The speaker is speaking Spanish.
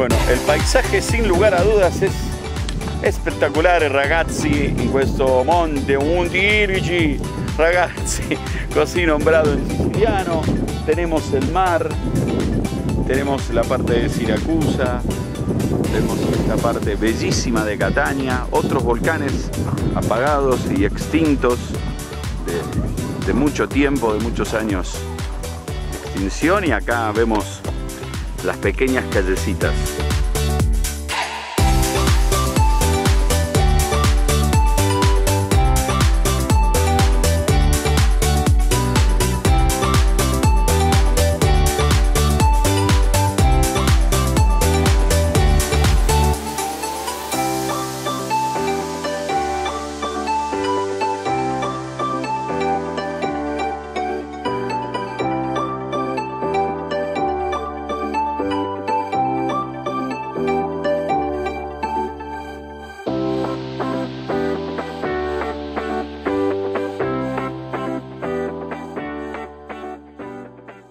Bueno, el paisaje sin lugar a dudas es spettacolare, ragazzi, in questo monte 11, ragazzi, così nombrado en siciliano. Tenemos el mar, tenemos la parte de Siracusa, tenemos esta parte bellísima de Catania, otros volcanes apagados y extintos de mucho tiempo, de muchos años de extinción, y acá vemos las pequeñas callecitas.